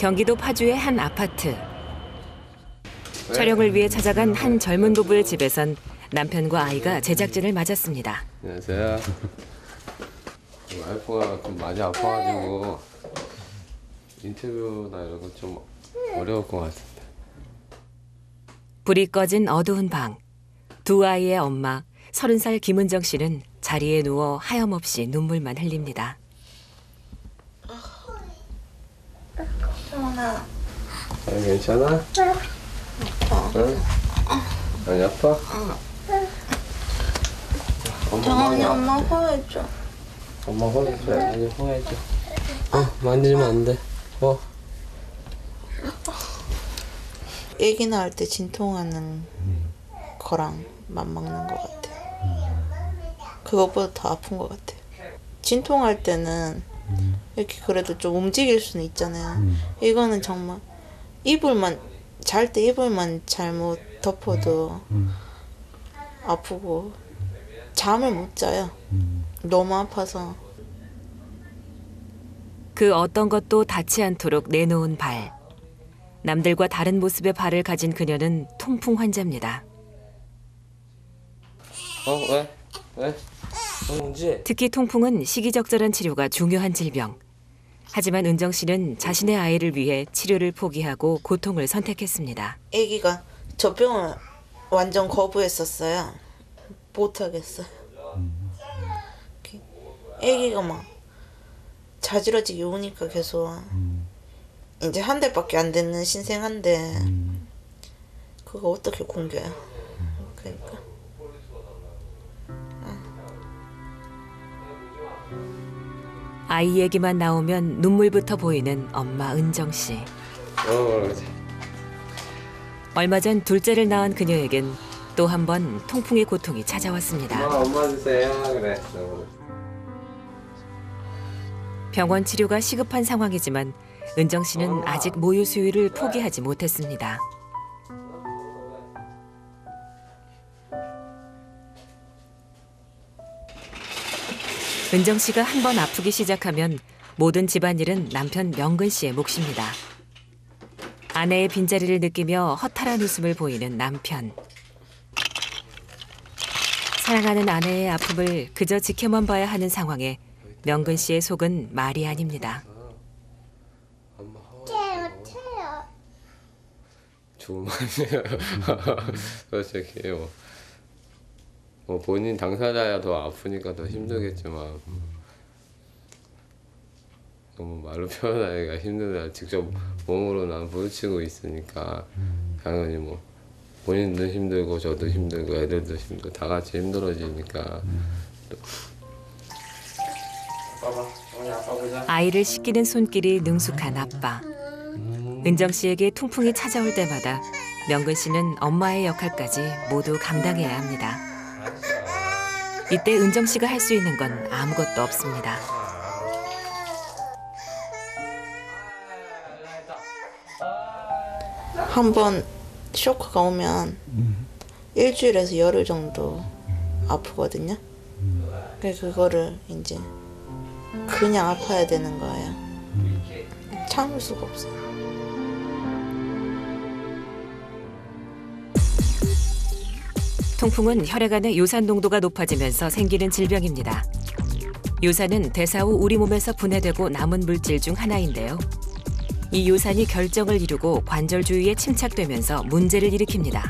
경기도 파주의 한 아파트. 촬영을 위해 찾아간 한 젊은 부부의 집에선 남편과 아이가 제작진을 맞았습니다. 안녕하세요. 와이프가 좀 많이 아파가지고 인터뷰나 이런 거 좀 어려울 것 같습니다. 불이 꺼진 어두운 방. 두 아이의 엄마 30살 김은정 씨는 자리에 누워 하염없이 눈물만 흘립니다. 정원아. 괜찮아? 응? 많이 아파? 정원이 엄마 호해줘. 엄마 호해줘. 많이 호해줘. 만지면 안 돼. 애기 낳을 때 진통하는 거랑 맞먹는 것 같아. 그것보다 더 아픈 것 같아. 진통할 때는 이렇게 그래도 좀 움직일 수는 있잖아요. 이거는 정말 이불만 잘 때 이불만 잘못 덮어도 아프고 잠을 못 자요. 너무 아파서. 그 어떤 것도 닿지 않도록 내놓은 발. 남들과 다른 모습의 발을 가진 그녀는 통풍 환자입니다. 왜? 웅지? 특히 통풍은 시기적절한 치료가 중요한 질병. 하지만 은정 씨는 자신의 아이를 위해 치료를 포기하고 고통을 선택했습니다. 아기가 저 병을 완전 거부했었어요. 못하겠어요. 아기가 막 자지러지게 우니까 계속 이제 한 달밖에 안 되는 신생한데 그거 어떻게 공겨요? 그러니까. 아이 얘기만 나오면 눈물부터 보이는 엄마 은정 씨. 그렇지. 얼마 전 둘째를 낳은 그녀에겐 또 한 번 통풍의 고통이 찾아왔습니다. 엄마 주세요. 그래. 병원 치료가 시급한 상황이지만 은정 씨는 아직 모유 수유를 포기하지 못했습니다. 은정 씨가 한 번 아프기 시작하면 모든 집안일은 남편 명근 씨의 몫입니다. 아내의 빈자리를 느끼며 허탈한 웃음을 보이는 남편. 사랑하는 아내의 아픔을 그저 지켜만 봐야 하는 상황에 명근 씨의 속은 말이 아닙니다. 조만이에요. 솔직히 뭐 본인 당사자야 더 아프니까 더 힘들겠지만 너무 말로 표현하기가 힘들다. 직접 몸으로 난 부딪히고 있으니까 당연히 뭐 본인도 힘들고 저도 힘들고 애들도 힘들고 다 같이 힘들어지니까. 아이를 씻기는 손길이 능숙한 아빠. 은정 씨에게 통풍이 찾아올 때마다 명근 씨는 엄마의 역할까지 모두 감당해야 합니다. 이때 은정 씨가 할 수 있는 건 아무것도 없습니다. 한번 쇼크가 오면 일주일에서 열흘 정도 아프거든요. 그래서 그거를 이제 그냥 아파야 되는 거예요. 참을 수가 없어요. 통풍은 혈액 안의 요산 농도가 높아지면서 생기는 질병입니다. 요산은 대사 후 우리 몸에서 분해되고 남은 물질 중 하나인데요. 이 요산이 결정을 이루고 관절 주위에 침착되면서 문제를 일으킵니다.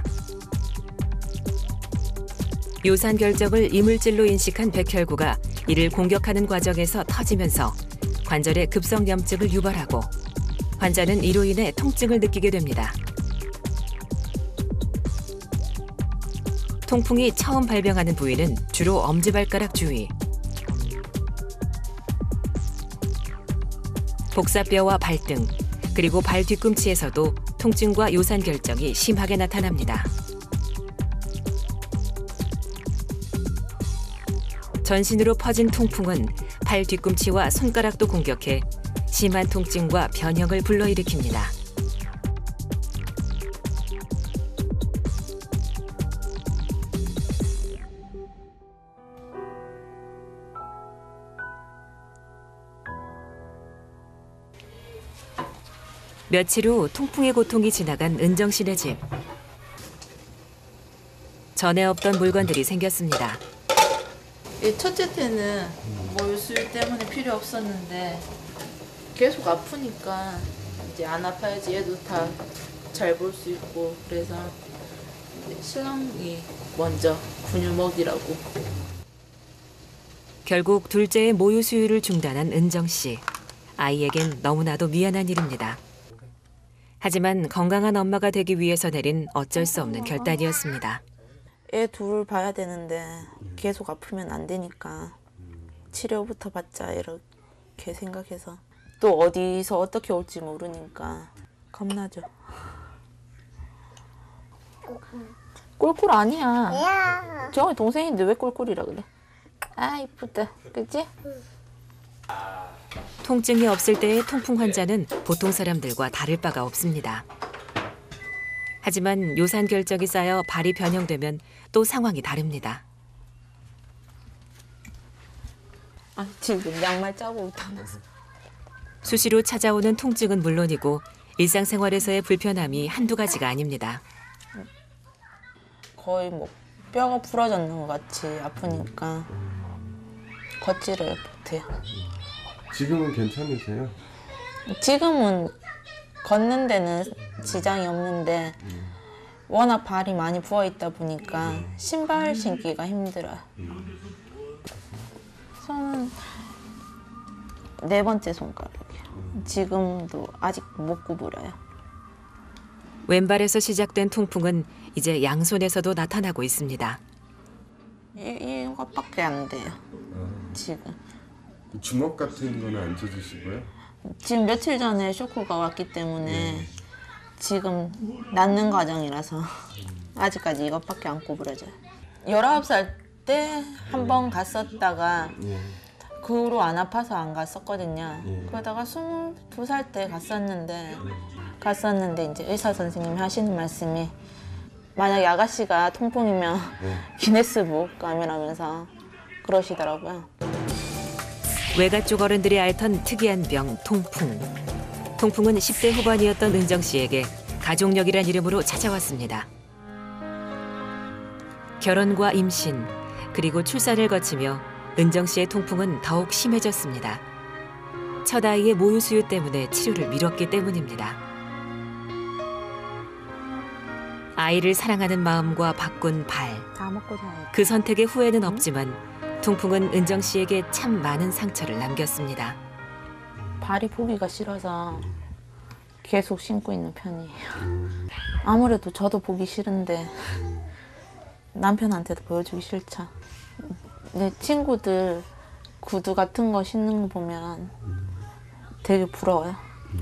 요산 결정을 이물질로 인식한 백혈구가 이를 공격하는 과정에서 터지면서 관절에 급성염증을 유발하고 환자는 이로 인해 통증을 느끼게 됩니다. 통풍이 처음 발병하는 부위는 주로 엄지발가락 주위. 복사뼈와 발등, 그리고 발 뒤꿈치에서도 통증과 요산 결정이 심하게 나타납니다. 전신으로 퍼진 통풍은 발 뒤꿈치와 손가락도 공격해 심한 통증과 변형을 불러일으킵니다. 며칠 후 통풍의 고통이 지나간 은정 씨네 집. 전에 없던 물건들이 생겼습니다. 첫째 때는 모유수유 때문에 필요 없었는데 계속 아프니까 이제 안 아파야지 얘도 다 잘 볼 수 있고 그래서 이제 신랑이 먼저 분유 먹이라고. 결국 둘째의 모유 수유를 중단한 은정 씨. 아이에겐 너무나도 미안한 일입니다. 하지만 건강한 엄마가 되기 위해서 내린 어쩔 수 없는 결단이었습니다. 애 둘 봐야 되는데 계속 아프면 안 되니까 치료부터 받자 이렇게 생각해서 또 어디서 어떻게 올지 모르니까 겁나죠. 꿀꿀 아니야. 정이 동생인데 왜 꿀꿀이라 그래? 아 이쁘다. 그치? 통증이 없을 때의 통풍 환자는 보통 사람들과 다를 바가 없습니다. 하지만 요산 결적이 쌓여 발이 변형되면 또 상황이 다릅니다. 아 지금 양말 짜고 다녔어. 수시로 찾아오는 통증은 물론이고 일상생활에서의 불편함이 한두 가지가 아닙니다. 거의 뭐 뼈가 부러졌는 것 같이 아프니까 걷지를 못해요. 지금은 괜찮으세요? 지금은 걷는 데는 지장이 없는데 워낙 발이 많이 부어 있다 보니까 신발 신기가 힘들어요. 손은 4번째 손가락이에요. 지금도 아직 못 구부려요. 왼발에서 시작된 통풍은 이제 양손에서도 나타나고 있습니다. 이것밖에 안 돼요. 지금. 주먹 같은 거는 안 쳐주시고요? 지금 며칠 전에 쇼크가 왔기 때문에 지금 낫는 과정이라서 아직까지 이것밖에 안 구부러져요. 19살 때 한 번 갔었다가 그 후로 안 아파서 안 갔었거든요. 그러다가 22살 때 갔었는데 이제 의사 선생님이 하시는 말씀이 만약에 아가씨가 통풍이면 기네스북 가면하면서 그러시더라고요. 외가 쪽 어른들이 앓던 특이한 병 통풍. 통풍은 10대 후반이었던 은정 씨에게 가족력이란 이름으로 찾아왔습니다. 결혼과 임신 그리고 출산을 거치며 은정 씨의 통풍은 더욱 심해졌습니다. 첫 아이의 모유 수유 때문에 치료를 미뤘기 때문입니다. 아이를 사랑하는 마음과 바꾼 발. 다 먹고 자요. 그 선택의 후회는 없지만 통풍은 은정 씨에게 참 많은 상처를 남겼습니다. 발이 보기가 싫어서 계속 신고 있는 편이에요. 아무래도 저도 보기 싫은데 남편한테도 보여주기 싫죠. 내 친구들 구두 같은 거 신는 거 보면 되게 부러워요.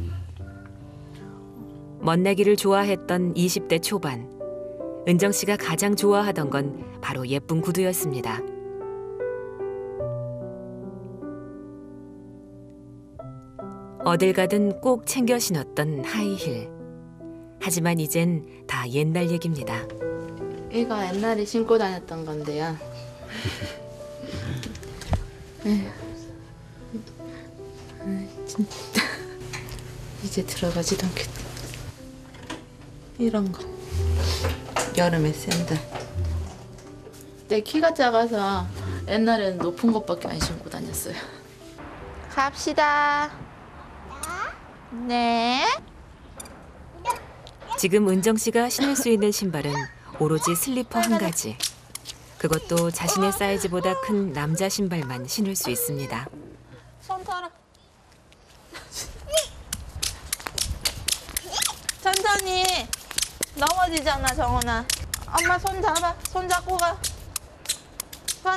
멋내기를 좋아했던 20대 초반. 은정 씨가 가장 좋아하던 건 바로 예쁜 구두였습니다. 어딜 가든 꼭 챙겨 신었던 하이힐. 하지만 이젠 다 옛날 얘기입니다. 이거 옛날에 신고 다녔던 건데요. 진짜 이제 들어가지도 않겠다. 이런 거 여름에 샌들. 내 키가 작아서 옛날에는 높은 것밖에 안 신고 다녔어요. 갑시다. 네. 지금 은정 씨가 신을 수 있는 신발은 오로지 슬리퍼 한 가지. 그것도 자신의 사이즈보다 큰 남자 신발만 신을 수 있습니다. 손 털어. 천천히. 넘어지잖아, 정원아. 엄마 손 잡아. 손 잡고 가. 손.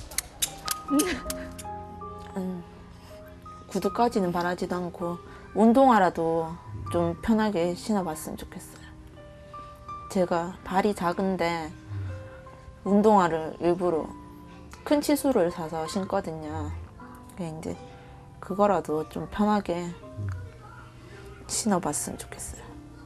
구두까지는 바라지도 않고 운동화라도 좀 편하게 신어봤으면 좋겠어요. 제가 발이 작은데 운동화를 일부러 큰 치수를 사서 신거든요. 이제 그거라도 좀 편하게 신어봤으면 좋겠어요.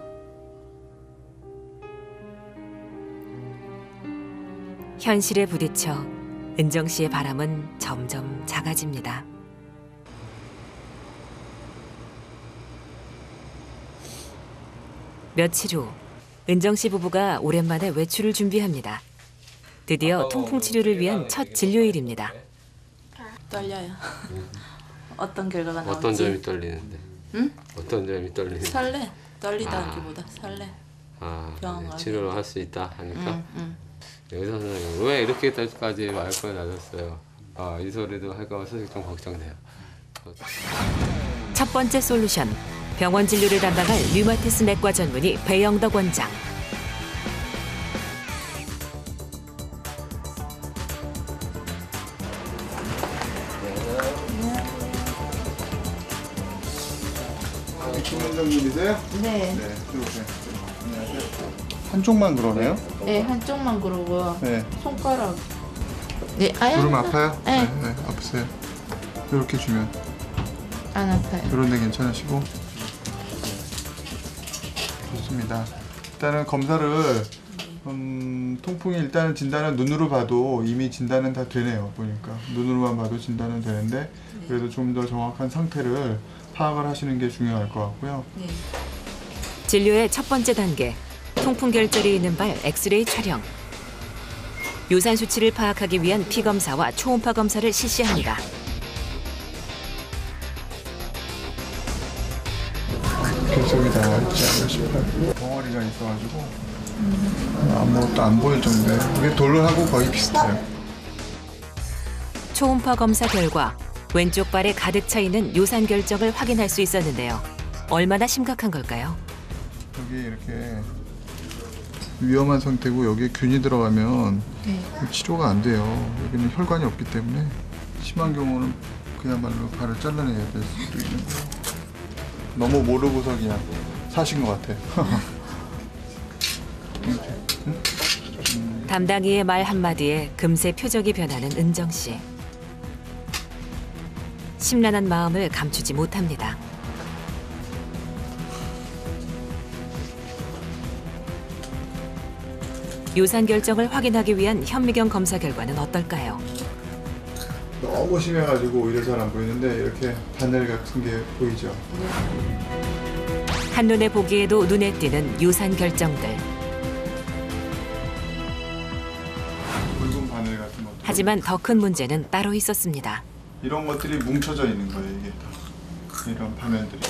현실에 부딪혀 은정 씨의 바람은 점점 작아집니다. 며칠 후 은정 씨 부부가 오랜만에 외출을 준비합니다. 드디어 통풍 치료를 위한 첫 진료일입니다. 떨려요. 어떤 결과가 나올지. 어떤 점이 떨리는데? 응? 어떤 점이 떨리는데? 설레. 떨리다기보다 설레. 병원 가기. 치료를 할 수 있다 하니까 응. 의사 선생님 왜 이렇게까지 말걸 낮았어요. 이 소리도 할까 봐 솔직히 좀 걱정돼요. 첫 번째 솔루션, 병원 진료를 담당할 류마티스 내과 전문의 배영덕 원장. 김원장님이세요? 네. 네, 들어오세요. 안녕하세요. 한쪽만 그러네요? 네, 한쪽만 그러고 네. 손가락. 네, 아야. 무릎 아파요? 네. 네, 아프세요. 이렇게 주면 안 아파요. 이런 데 괜찮으시고. 좋습니다. 일단은 검사를 통풍이 일단은 진단은 눈으로 봐도 이미 진단은 다 되네요. 보니까 눈으로만 봐도 진단은 되는데 그래도 좀 더 정확한 상태를 파악을 하시는 게 중요할 것 같고요. 네. 진료의 첫 번째 단계, 통풍 결절이 있는 발 엑스레이 촬영. 유산 수치를 파악하기 위한 피 검사와 초음파 검사를 실시합니다. 결석이 나와 있지 않나 싶어요. 덩어리가 있어가지고 아무것도 안 보일 정도예요. 이게 돌하고 거의 비슷해요. 초음파 검사 결과 왼쪽 발에 가득 차 있는 요산 결정을 확인할 수 있었는데요. 얼마나 심각한 걸까요? 여기 이렇게 위험한 상태고 여기에 균이 들어가면 네. 치료가 안 돼요. 여기는 혈관이 없기 때문에 심한 경우는 그야말로 발을 잘라내야 될 수도 있는 거예요. 너무 모르고서 그냥 사신 것 같아요. 담당이의 말 한마디에 금세 표정이 변하는 은정 씨. 심란한 마음을 감추지 못합니다. 요산 결정을 확인하기 위한 현미경 검사 결과는 어떨까요? 너무 심해가지고 오히려 잘 안 보이는데 이렇게 바늘 같은 게 보이죠. 한눈에 보기에도 눈에 띄는 요산 결정들. 붉은 바늘 같은 것. 하지만 더 큰 문제는 따로 있었습니다. 이런 것들이 뭉쳐져 있는 거예요. 이게 다 이런 바늘들이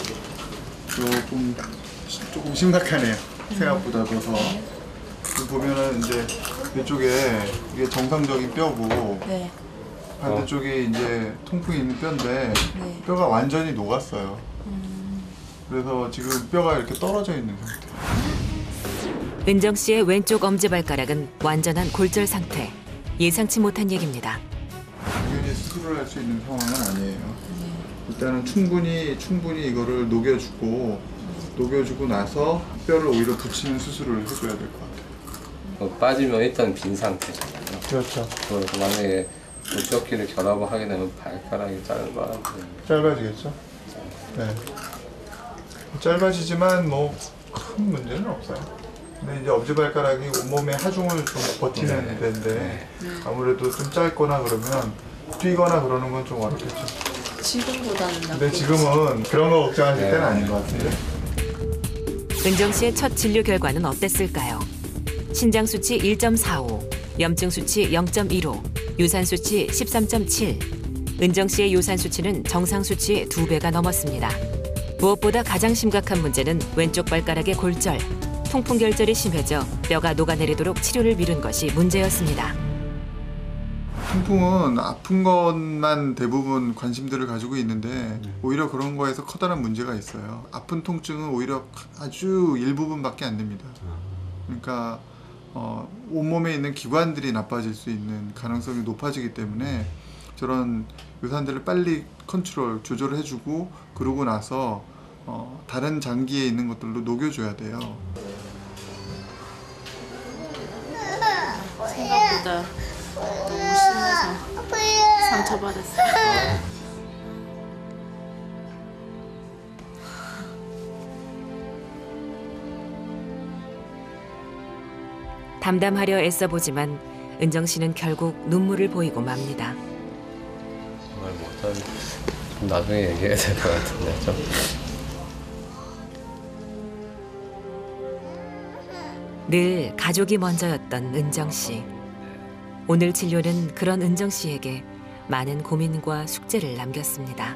조금 심각하네요. 생각보다도 더. 보면은 이제 이쪽에 이게 정상적인 뼈고 네. 반대쪽이 이제 통풍이 있는 뼈인데 네. 뼈가 완전히 녹았어요. 그래서 지금 뼈가 이렇게 떨어져 있는 상태. 은정 씨의 왼쪽 엄지발가락은 완전한 골절 상태. 예상치 못한 얘기입니다. 당연히 수술을 할 수 있는 상황은 아니에요. 일단은 충분히 이거를 녹여주고 나서 뼈를 오히려 붙이는 수술을 해줘야 될 것 같아요. 빠지면 일단 빈 상태잖아요. 그렇죠. 그래서 만약에 뼈끼를 결합을 하게 되면 발가락이 짧아지겠죠? 네. 짧아지지만 뭐 큰 문제는 없어요. 근데 이제 엄지발가락이 온몸의 하중을 좀 버티는 데인데 아무래도 좀 짧거나 그러면 뛰거나 그러는 건 좀 어렵겠죠. 지금보다는 근데 지금은 그런 거 걱정하실 때는 아닌 것 같은데. 은정 씨의 첫 진료 결과는 어땠을까요? 신장 수치 1.45, 염증 수치 0.15, 유산 수치 13.7. 은정 씨의 유산 수치는 정상 수치의 2배가 넘었습니다. 무엇보다 가장 심각한 문제는 왼쪽 발가락의 골절. 통풍 결절이 심해져 뼈가 녹아내리도록 치료를 미룬 것이 문제였습니다. 통풍은 아픈 것만 대부분 관심들을 가지고 있는데 오히려 그런 거에서 커다란 문제가 있어요. 아픈 통증은 오히려 아주 일부분밖에 안 됩니다. 그러니까 온몸에 있는 기관들이 나빠질 수 있는 가능성이 높아지기 때문에 저런 유산들을 빨리 조절을 해주고 그러고 나서 다른 장기에 있는 것들로 녹여줘야 돼요. 생각보다 너무 심해서 상처받았어요. 담담하려 애써보지만 은정 씨는 결국 눈물을 보이고 맙니다. 정말 못한 나중에 얘기해야 될 것 같은데 좀. 늘 가족이 먼저였던 은정 씨. 오늘 진료는 그런 은정 씨에게 많은 고민과 숙제를 남겼습니다.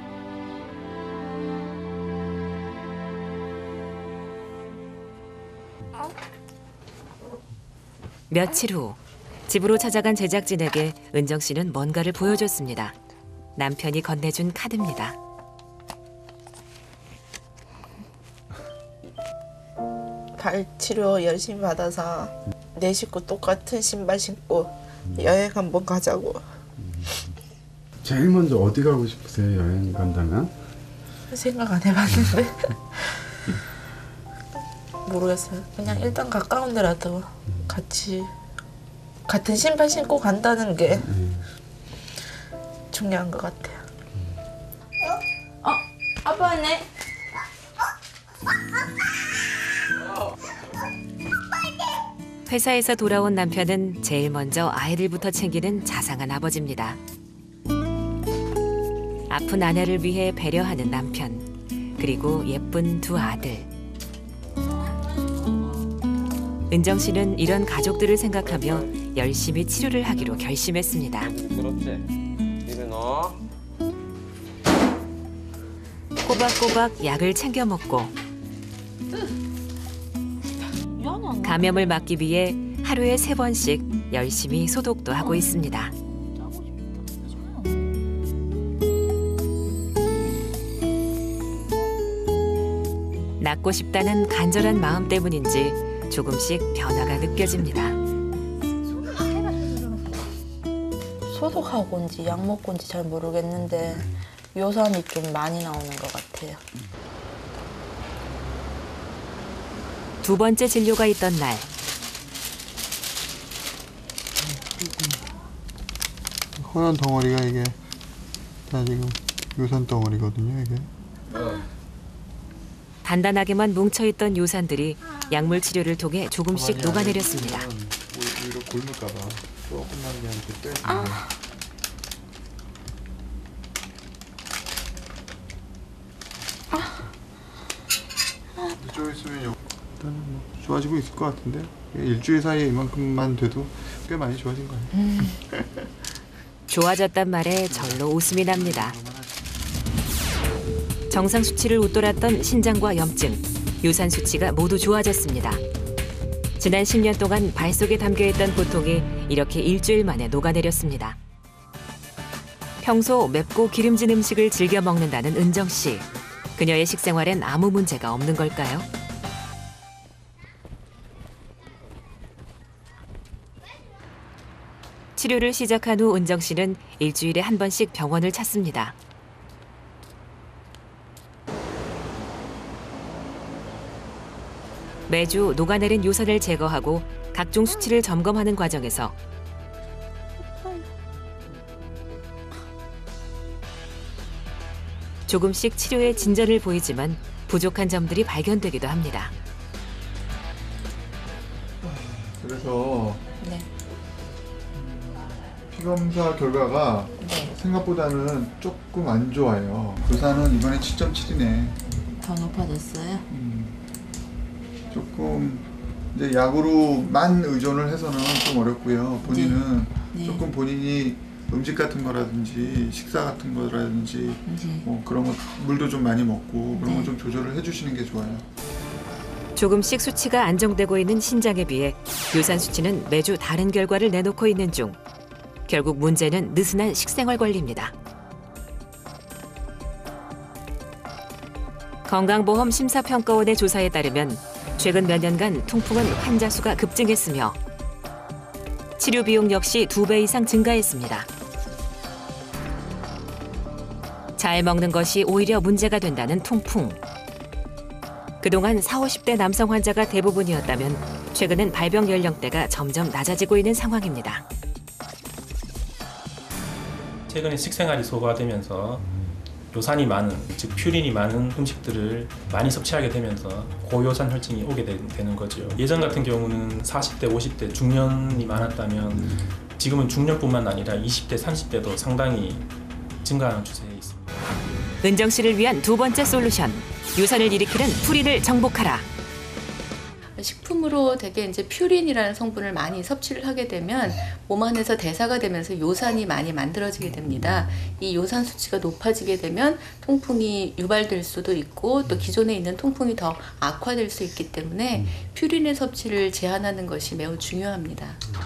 며칠 후 집으로 찾아간 제작진에게 은정 씨는 뭔가를 보여줬습니다. 남편이 건네준 카드입니다. 발 치료 열심히 받아서 내 식구 똑같은 신발 신고 여행 한번 가자고. 제일 먼저 어디 가고 싶으세요? 여행 간다면? 생각 안 해봤는데 모르겠어요. 그냥 일단 가까운 데라도 같이 같은 신발 신고 간다는 게 중요한 것 같아요. 아빠네. 회사에서 돌아온 남편은 제일 먼저 아이들부터 챙기는 자상한 아버지입니다. 아픈 아내를 위해 배려하는 남편, 그리고 예쁜 두 아들. 은정 씨는 이런 가족들을 생각하며 열심히 치료를 하기로 결심했습니다. 그렇지. 입에 넣어. 꼬박꼬박 약을 챙겨 먹고 감염을 막기 위해 하루에 3번씩 열심히 소독도 하고 있습니다. 낫고 싶다는 간절한 마음 때문인지 조금씩 변화가 느껴집니다. 소독하고 온지 약 먹고 온지 잘 모르겠는데 요산이 좀 많이 나오는 것 같아요. 2번째 진료가 있던 날, 허연 덩어리가 이게 다 지금 유산 덩어리거든요. 이게 단단하게만 뭉쳐있던 요산들이 약물 치료를 통해 조금씩 녹아내렸습니다. 오히려 굶을까봐 조금만 그냥 이렇게 빼주면 이쪽 있으면 일단은 뭐 좋아지고 있을 것 같은데 일주일 사이에 이만큼만 돼도 꽤 많이 좋아진 거예요. 좋아졌단 말에 절로 웃음이 납니다. 정상 수치를 웃돌았던 신장과 염증, 요산 수치가 모두 좋아졌습니다. 지난 10년 동안 발 속에 담겨있던 고통이 이렇게 일주일 만에 녹아내렸습니다. 평소 맵고 기름진 음식을 즐겨 먹는다는 은정 씨. 그녀의 식생활엔 아무 문제가 없는 걸까요? 치료를 시작한 후 은정 씨는 일주일에 한 번씩 병원을 찾습니다. 매주 녹아내린 요산을 제거하고 각종 수치를 점검하는 과정에서 조금씩 치료에 진전을 보이지만 부족한 점들이 발견되기도 합니다. 그래서 네. 피검사 결과가 네. 생각보다는 조금 안 좋아요. 조사는 이번에 7.7이네. 더 높아졌어요? 조금 이제 약으로만 의존을 해서는 좀 어렵고요. 본인은 네. 조금 본인이 음식 같은 거라든지 식사 같은 거라든지 네. 뭐 그런 거 물도 좀 많이 먹고 그런 네. 거 좀 조절을 해주시는 게 좋아요. 조금씩 수치가 안정되고 있는 신장에 비해 요산 수치는 매주 다른 결과를 내놓고 있는 중 결국 문제는 느슨한 식생활 관리입니다. 건강보험 심사평가원의 조사에 따르면 최근 몇 년간 통풍은 환자 수가 급증했으며 치료 비용 역시 2배 이상 증가했습니다. 잘 먹는 것이 오히려 문제가 된다는 통풍. 그동안 40, 50대 남성 환자가 대부분이었다면 최근엔 발병 연령대가 점점 낮아지고 있는 상황입니다. 최근에 식생활이 소과되면서 요산이 많은, 즉 퓨린이 많은 음식들을 많이 섭취하게 되면서 고요산 혈증이 오게 되는 거죠. 예전 같은 경우는 40대, 50대 중년이 많았다면 지금은 중년뿐만 아니라 20대, 30대도 상당히 증가하는 추세에 있습니다. 은정 씨를 위한 2번째 솔루션. 요산을 일으키는 퓨린을 정복하라. 식품으로 되게 이제 퓨린이라는 성분을 많이 섭취를 하게 되면 몸 안에서 대사가 되면서 요산이 많이 만들어지게 됩니다. 이 요산 수치가 높아지게 되면 통풍이 유발될 수도 있고 또 기존에 있는 통풍이 더 악화될 수 있기 때문에 퓨린의 섭취를 제한하는 것이 매우 중요합니다.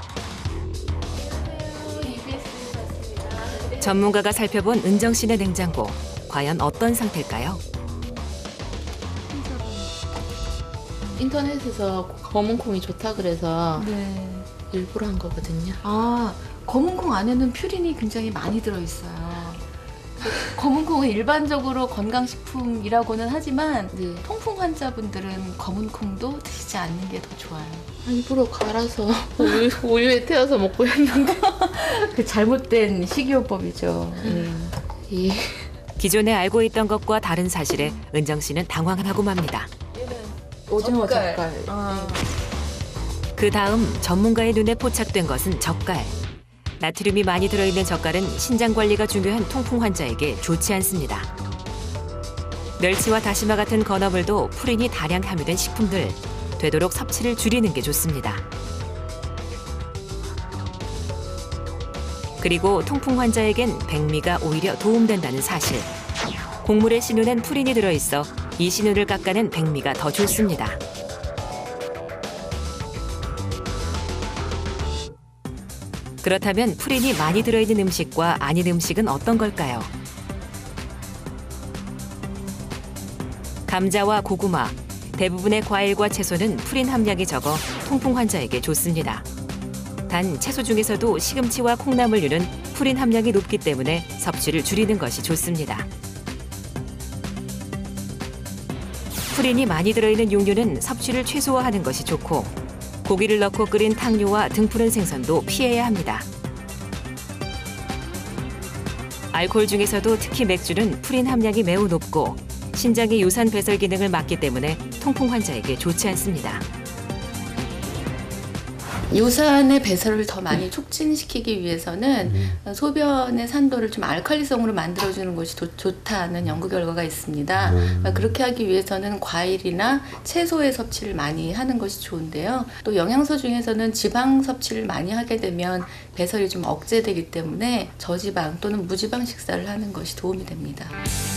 전문가가 살펴본 은정 씨네 냉장고. 과연 어떤 상태일까요? 인터넷에서 검은 콩이 좋다 그래서 네. 일부러 한 거거든요. 아, 검은콩 안에는 퓨린이 굉장히 많이 들어있어요. 검은콩은 일반적으로 건강식품이라고는 하지만 네. 통풍 환자분들은 검은콩도 드시지 않는 게 더 좋아요. 일부러 갈아서 우유에 태워서 먹고 했는데 그 잘못된 식이요법이죠. 예. 기존에 알고 있던 것과 다른 사실에 은정 씨는 당황하고 맙니다. 오징어 젓갈. 젓갈. 그 다음 전문가의 눈에 포착된 것은 젓갈. 나트륨이 많이 들어있는 젓갈은 신장 관리가 중요한 통풍 환자에게 좋지 않습니다. 멸치와 다시마 같은 건어물도 푸린이 다량 함유된 식품들. 되도록 섭취를 줄이는 게 좋습니다. 그리고 통풍 환자에겐 백미가 오히려 도움된다는 사실. 곡물에 신운엔 푸린이 들어있어 이 신운을 깎아낸 백미가 더 좋습니다. 그렇다면 푸린이 많이 들어있는 음식과 아닌 음식은 어떤 걸까요? 감자와 고구마, 대부분의 과일과 채소는 푸린 함량이 적어 통풍 환자에게 좋습니다. 단 채소 중에서도 시금치와 콩나물류는 푸린 함량이 높기 때문에 섭취를 줄이는 것이 좋습니다. 푸린이 많이 들어있는 육류는 섭취를 최소화하는 것이 좋고 고기를 넣고 끓인 탕류와 등푸른 생선도 피해야 합니다. 알코올 중에서도 특히 맥주는 푸린 함량이 매우 높고 신장의 요산 배설 기능을 막기 때문에 통풍 환자에게 좋지 않습니다. 요산의 배설을 더 많이 촉진시키기 위해서는 소변의 산도를 좀 알칼리성으로 만들어주는 것이 좋다는 연구 결과가 있습니다. 그렇게 하기 위해서는 과일이나 채소의 섭취를 많이 하는 것이 좋은데요. 또 영양소 중에서는 지방 섭취를 많이 하게 되면 배설이 좀 억제되기 때문에 저지방 또는 무지방 식사를 하는 것이 도움이 됩니다.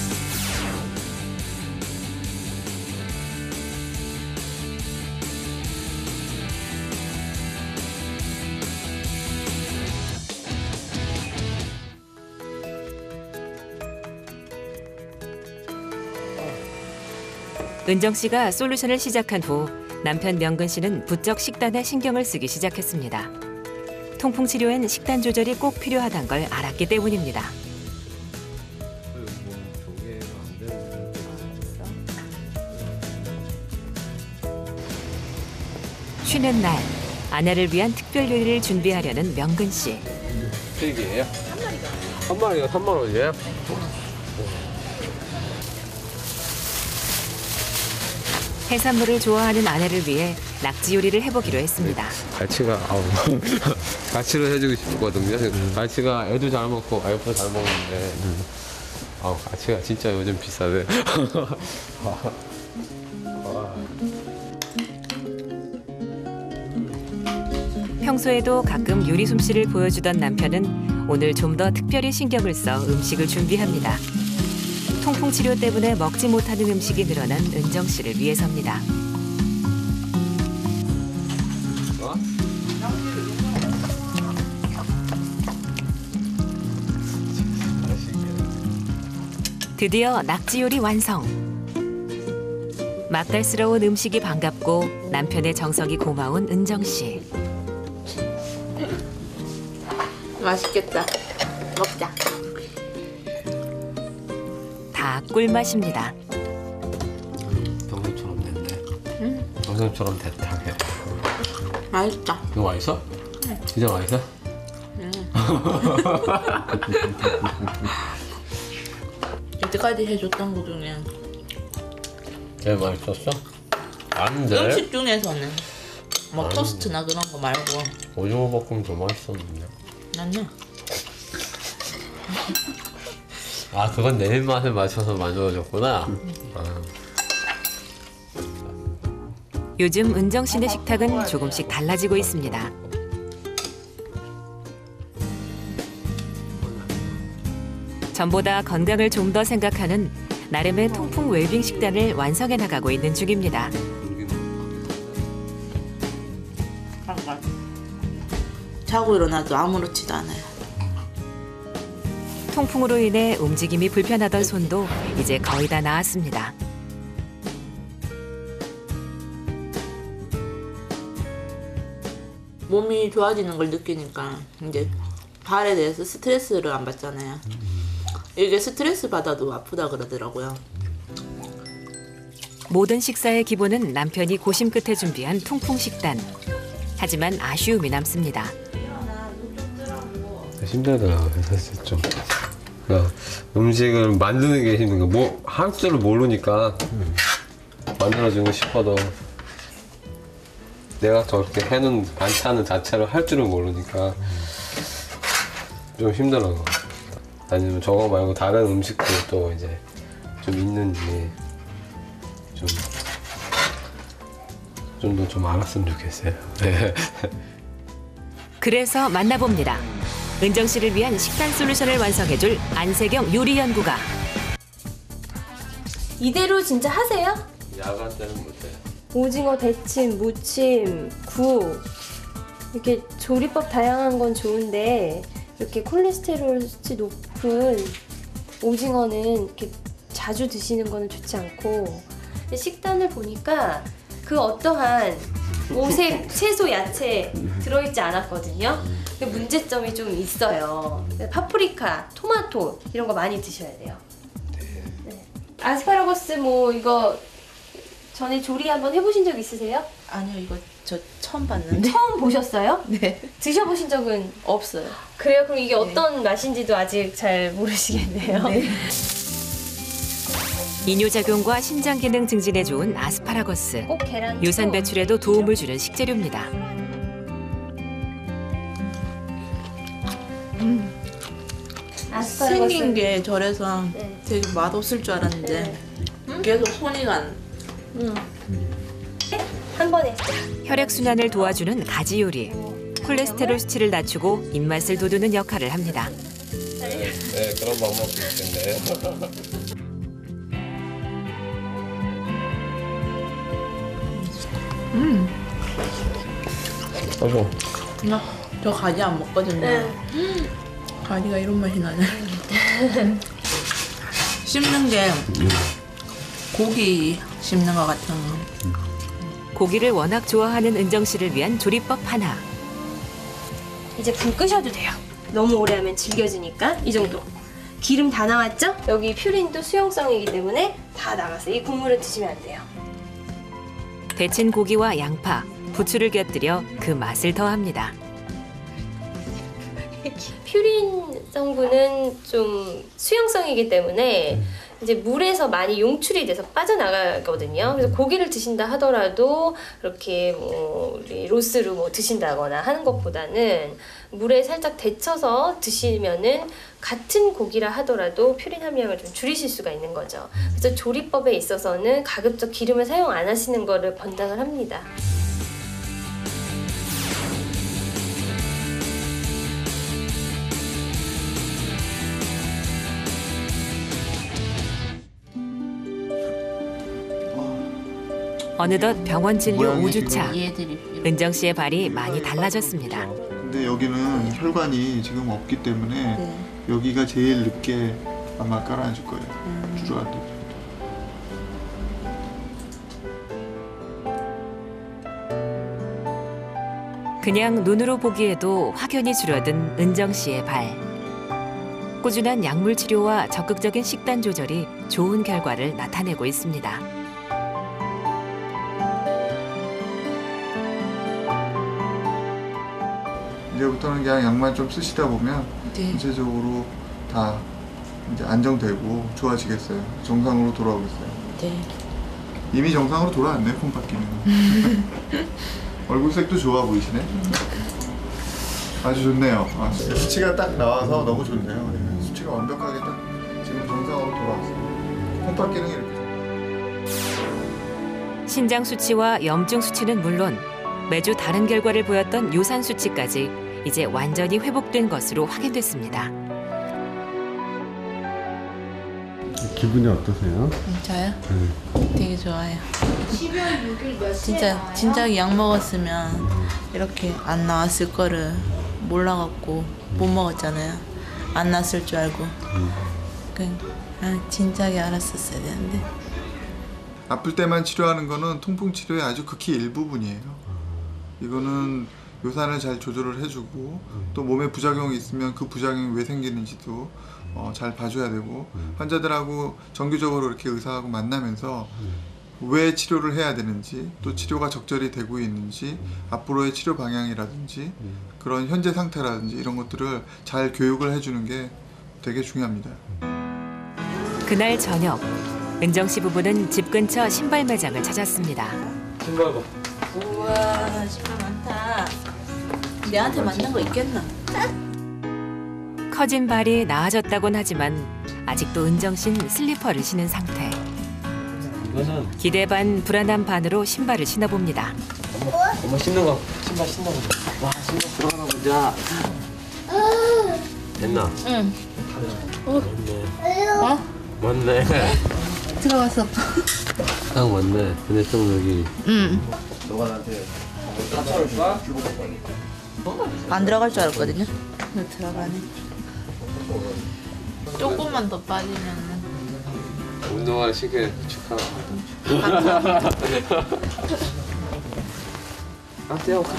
은정 씨가 솔루션을 시작한 후 남편 명근 씨는 부쩍 식단에 신경을 쓰기 시작했습니다. 통풍 치료엔 식단 조절이 꼭 필요하다는 걸 알았기 때문입니다. 쉬는 날 아내를 위한 특별 요리를 준비하려는 명근 씨. 스테이크예요? 한 마리가 3만 원이에요? 해산물을 좋아하는 아내를 위해 낙지 요리를 해보기로 했습니다. 갈치가 갈치를 해주고 싶거든요. 갈치가 애도 잘 먹고 와이프도 잘 먹는데 갈치가 진짜 요즘 비싸대. 평소에도 가끔 요리 솜씨를 보여주던 남편은 오늘 좀 더 특별히 신경을 써 음식을 준비합니다. 통풍 치료 때문에 먹지 못하는 음식이 늘어난 은정 씨를 위해서입니다. 드디어 낙지 요리 완성. 맛깔스러운 음식이 반갑고 남편의 정성이 고마운 은정 씨. 맛있겠다. 먹자. 다 꿀맛입니다. 평소처럼 됐네. 평소처럼 됐다. 맛있다. 이거 맛있어? 진짜 맛있어? 이때까지 해줬던 거 중에 제일 맛있었어? 안 돼. 음식 중에서는 뭐 아니. 토스트나 그런 거 말고 오징어 볶음 더 맛있었는데. 나는 그건 내 입맛에 맞춰서 만들어줬구나. 요즘 은정 씨네 식탁은 조금씩 달라지고 있습니다. 전보다 건강을 좀 더 생각하는 나름의 통풍 웰빙 식단을 완성해 나가고 있는 중입니다. 자고 일어나도 아무렇지도 않아요. 통풍으로 인해 움직임이 불편하던 손도 이제 거의 다 나았습니다. 몸이 좋아지는 걸 느끼니까 이제 발에 대해서 스트레스를 안 받잖아요. 이게 스트레스 받아도 아프다 그러더라고요. 모든 식사의 기본은 남편이 고심 끝에 준비한 통풍 식단. 하지만 아쉬움이 남습니다. 힘들더라고요, 사실 좀. 그러니까 음식을 만드는 게 힘든 거. 뭐 할 줄을 모르니까 만들어주고 싶어도 내가 저렇게 해놓은 반찬 자체를 할 줄을 모르니까 좀 힘들어요. 아니면 저거 말고 다른 음식도 또 이제 좀 있는지 좀 더 좀 알았으면 좋겠어요. 네. 그래서 만나봅니다. 은정 씨를 위한 식단 솔루션을 완성해줄 안세경 요리연구가. 이대로 진짜 하세요? 야간 때는 못해요. 오징어 데침, 무침, 구 이렇게 조리법 다양한 건 좋은데 이렇게 콜레스테롤 수치 높은 오징어는 이렇게 자주 드시는 거는 좋지 않고 식단을 보니까 그 어떠한 오색 채소 야채 들어있지 않았거든요. 근데 문제점이 좀 있어요. 파프리카, 토마토 이런 거 많이 드셔야 돼요. 네. 아스파라거스 뭐 이거 전에 조리 한번 해보신 적 있으세요? 아니요, 이거 저 처음 봤는데. 처음 보셨어요? 네. 드셔보신 적은? 없어요. 그래요? 그럼 이게 어떤 맛인지도 아직 잘 모르시겠네요. 네. 이뇨작용과 신장 기능 증진에 좋은 아스파라거스. 꼭 계란. 유산 배출에도 도움을 주는 식재료입니다. 아스파라거스. 생긴 게 저래서 네. 되게 맛없을 줄 알았는데 계속 손이 간. 한 번에. 혈액순환을 도와주는 가지 요리. 콜레스테롤 수치를 낮추고 입맛을 돋우는 역할을 합니다. 네, 그런 방법도 있겠네요. 저 가지 안 먹거든요. 가지가 이런 맛이 나네. 씹는 게 고기 씹는 것 같은. 고기를 워낙 좋아하는 은정 씨를 위한 조리법 하나. 이제 불 끄셔도 돼요. 너무 오래 하면 질겨지니까 이 정도. 기름 다 나왔죠? 여기 퓨린도 수용성이기 때문에 다 나갔어요. 이 국물을 드시면 안 돼요. 데친 고기와 양파, 부추를 곁들여 그 맛을 더합니다. 퓨린 성분은 좀 수용성이기 때문에 이제 물에서 많이 용출이 돼서 빠져나가거든요. 그래서 고기를 드신다 하더라도 이렇게 뭐 우리 로스로 뭐 드신다거나 하는 것보다는 물에 살짝 데쳐서 드시면은 같은 고기라 하더라도 퓨린 함량을 좀 줄이실 수가 있는 거죠. 그래서 조리법에 있어서는 가급적 기름을 사용 안 하시는 거를 권장을 합니다. 어느덧 병원 진료 모양이 5주차. 얘들이 은정 씨의 발이 많이 달라졌습니다. 근데 여기는 혈관이 지금 없기 때문에 네. 여기가 제일 늦게 아마 깔아줄 거예요. 주저앉아. 그냥 눈으로 보기에도 확연히 줄어든 은정 씨의 발. 꾸준한 약물 치료와 적극적인 식단 조절이 좋은 결과를 나타내고 있습니다. 이제부터는 그냥 약만 좀 쓰시다 보면 네. 전체적으로 다 이제 안정되고 좋아지겠어요. 정상으로 돌아오겠어요. 네. 이미 정상으로 돌아왔네, 콩팥기는. 얼굴색도 좋아 보이시네. 아주 좋네요. 아, 수치가 딱 나와서 너무 좋네요. 네, 수치가 완벽하게 딱 지금 정상으로 돌아왔어요. 콩팥기는 이렇게. 신장 수치와 염증 수치는 물론 매주 다른 결과를 보였던 요산 수치까지 이제 완전히 회복된 것으로 확인됐습니다. 기분이 어떠세요? 저요? 되게 좋아요. 진짜 약 먹었으면 이렇게 안 나왔을 거를 몰라갖고 못 먹었잖아요. 안 났을 줄 알고. 진작에 알았었어야 되는데. 아플 때만 치료하는 거는 통풍 치료의 아주 극히 일부분이에요. 이거는 요산을 잘 조절을 해주고 또 몸에 부작용이 있으면 그 부작용이 왜 생기는지도 잘 봐줘야 되고 환자들하고 정기적으로 이렇게 의사하고 만나면서 왜 치료를 해야 되는지 또 치료가 적절히 되고 있는지 앞으로의 치료 방향이라든지 그런 현재 상태라든지 이런 것들을 잘 교육을 해주는 게 되게 중요합니다. 그날 저녁 은정 씨 부부는 집 근처 신발 매장을 찾았습니다. 신발 봐. 우와, 신발 많다. 내한테 맞는 거 있겠나? 커진 발이 나아졌다곤 하지만 아직도 은정 씨는 슬리퍼를 신은 상태. 이거는 기대 반 불안한 반으로 신발을 신어봅니다. 엄마 신는 거. 신발 신는 거. 와, 신발 들어가나 보자. 됐나? 응. 맞네. 맞네. 들어갔어. 딱 맞네. 근데 좀 여기. 응. 안 들어갈 줄 알았거든요. 근데 들어가네. 조금만 더 빠지면은. 운동화를 신게 축하. 아, 떼어가.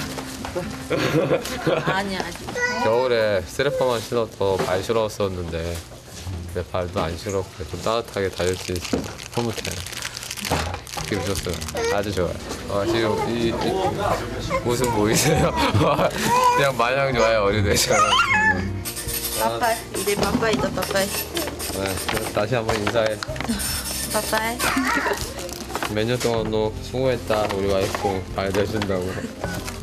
아니야, 아직. 겨울에 슬리퍼만 신어도 발 시려웠었는데 내 발도 안 시렵고 좀 따뜻하게 다닐 수 있어서 흐뭇해요. 기분 좋습니다. 아주 좋아요. 지금 이 모습 보이세요? 그냥 마냥 좋아요, 어린애처럼. 빠빠이. 이제 빠빠이다, 빠빠이. 네, 다시 한번 인사해. 빠빠이. 몇 년 동안 너 수고했다. 우리 와이프 발 대준다고.